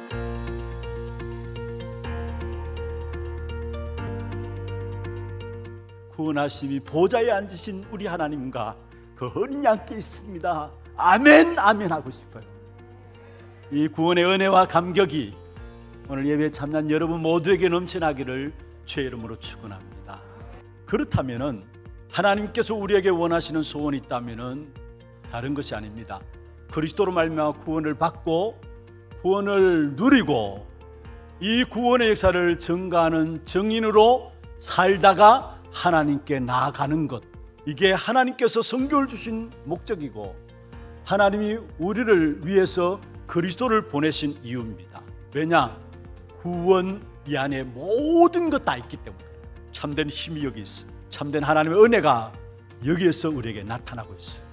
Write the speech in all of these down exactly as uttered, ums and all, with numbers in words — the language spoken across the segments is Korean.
구원하심이 보좌에 앉으신 우리 하나님과 그 어린 양께 있습니다. 아멘 아멘 하고 싶어요. 이 구원의 은혜와 감격이 오늘 예배에 참여한 여러분 모두에게 넘쳐나기를 주의 이름으로 축원합니다. 그렇다면 하나님께서 우리에게 원하시는 소원이 있다면 다른 것이 아닙니다. 그리스도로 말미암아 구원을 받고 구원을 누리고 이 구원의 역사를 증가하는 증인으로 살다가 하나님께 나아가는 것, 이게 하나님께서 성교를 주신 목적이고 하나님이 우리를 위해서 그리스도를 보내신 이유입니다. 왜냐? 구원 이 안에 모든 것 다 있기 때문에. 참된 힘이 여기 있어요. 참된 하나님의 은혜가 여기에서 우리에게 나타나고 있어요.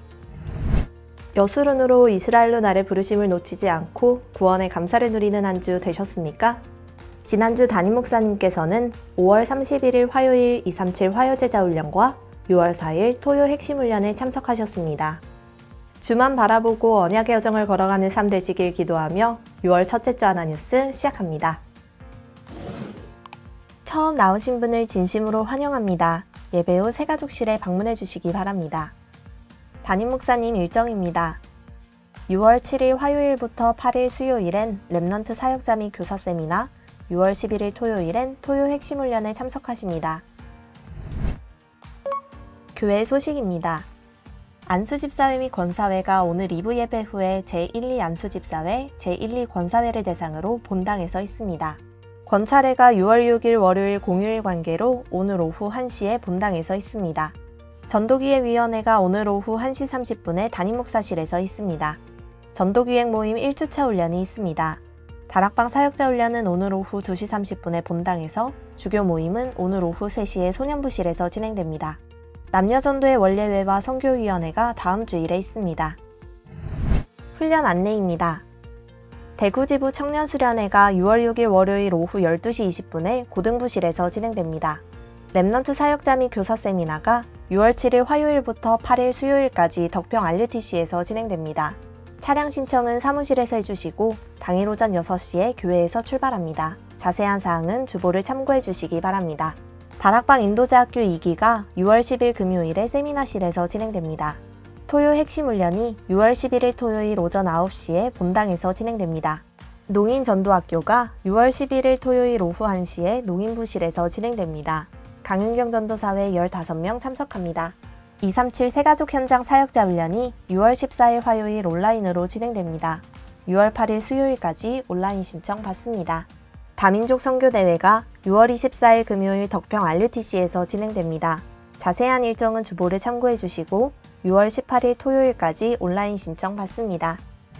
여수론으로 이스라엘로 나를 부르심을 놓치지 않고 구원의 감사를 누리는 한 주 되셨습니까? 지난주 담임 목사님께서는 오월 삼십일일 화요일 이삼칠 화요제자훈련과 유월 사일 토요 핵심훈련에 참석하셨습니다. 주만 바라보고 언약의 여정을 걸어가는 삶 되시길 기도하며 유월 첫째 주 하나뉴스 시작합니다. 처음 나오신 분을 진심으로 환영합니다. 예배 후 새가족실에 방문해 주시기 바랍니다. 담임 목사님 일정입니다. 유월 칠일 화요일부터 팔일 수요일엔 렘넌트 사역자 및 교사 세미나, 유월 십일일 토요일엔 토요 핵심훈련에 참석하십니다. 교회 소식입니다. 안수집사회 및 권사회가 오늘 이 부 예배 후에 제일, 이 안수집사회, 제일, 이 권사회를 대상으로 본당에 서 있습니다. 권차례가 유월 육일 월요일 공휴일 관계로 오늘 오후 한 시에 본당에 서 있습니다. 전도기획위원회가 오늘 오후 한 시 삼십 분에 담임 목사실에 서 있습니다. 전도기획 모임 일 주차 훈련이 있습니다. 다락방 사역자 훈련은 오늘 오후 두 시 삼십 분에 본당에서, 주교 모임은 오늘 오후 세 시에 소년부실에서 진행됩니다. 남녀전도의 원례회와 선교위원회가 다음 주일에 있습니다. 훈련 안내입니다. 대구지부 청년수련회가 유월 육일 월요일 오후 열두 시 이십 분에 고등부실에서 진행됩니다. 렘넌트 사역자 및 교사 세미나가 유월 칠일 화요일부터 팔일 수요일까지 덕평 알유티씨에서 진행됩니다. 차량 신청은 사무실에서 해주시고 당일 오전 여섯 시에 교회에서 출발합니다. 자세한 사항은 주보를 참고해 주시기 바랍니다. 다락방 인도자학교 이 기가 유월 십일 금요일에 세미나실에서 진행됩니다. 토요 핵심훈련이 유월 십일일 토요일 오전 아홉 시에 본당에서 진행됩니다. 농인전도학교가 유월 십일일 토요일 오후 한 시에 농인부실에서 진행됩니다. 강윤경 전도사회 열다섯 명 참석합니다. 이삼칠 새가족 현장 사역자 훈련이 유월 십사일 화요일 온라인으로 진행됩니다. 유월 팔일 수요일까지 온라인 신청 받습니다. 다민족 선교대회가 유월 이십사일 금요일 덕평 알유티씨에서 진행됩니다. 자세한 일정은 주보를 참고해 주시고 유월 십팔일 토요일까지 온라인 신청 받습니다.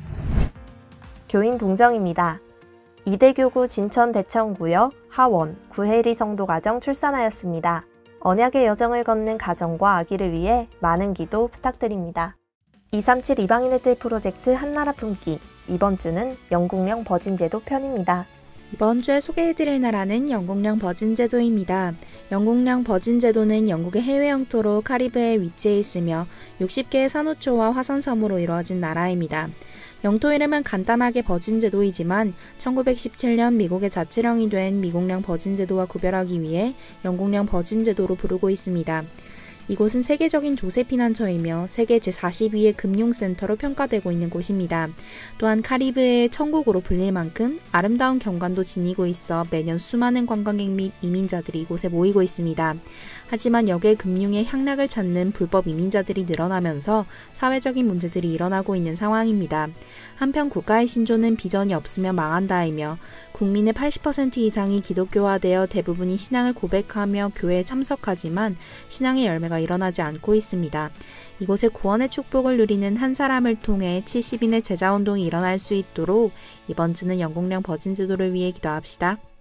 교인 동정입니다. 이대교구 진천 대천구역 하원 구혜리 성도가정 출산하였습니다. 언약의 여정을 걷는 가정과 아기를 위해 많은 기도 부탁드립니다. 이삼칠 이방인의 뜰 프로젝트 한나라 품기, 이번 주는 영국령 버진제도 편입니다. 이번 주에 소개해드릴 나라는 영국령 버진제도입니다. 영국령 버진제도는 영국의 해외 영토로 카리브해에 위치해 있으며 육십 개의 산호초와 화산섬으로 이루어진 나라입니다. 영토 이름은 간단하게 버진제도이지만 천구백십칠 년 미국의 자치령이 된 미국령 버진제도와 구별하기 위해 영국령 버진제도로 부르고 있습니다. 이곳은 세계적인 조세 피난처이며 세계 제사십이 의 금융센터로 평가되고 있는 곳입니다. 또한 카리브해의 천국으로 불릴 만큼 아름다운 경관도 지니고 있어 매년 수많은 관광객 및 이민자들이 이곳에 모이고 있습니다. 하지만 역의 금융의 향락을 찾는 불법 이민자들이 늘어나면서 사회적인 문제들이 일어나고 있는 상황입니다. 한편 국가의 신조는 비전이 없으면 망한다이며 국민의 팔십 퍼센트 이상이 기독교화되어 대부분이 신앙을 고백하며 교회에 참석하지만 신앙의 열매가 일어나지 않고 있습니다. 이곳에 구원의 축복을 누리는 한 사람을 통해 칠십 인의 제자운동이 일어날 수 있도록 이번 주는 영국령 버진제도를 위해 기도합시다.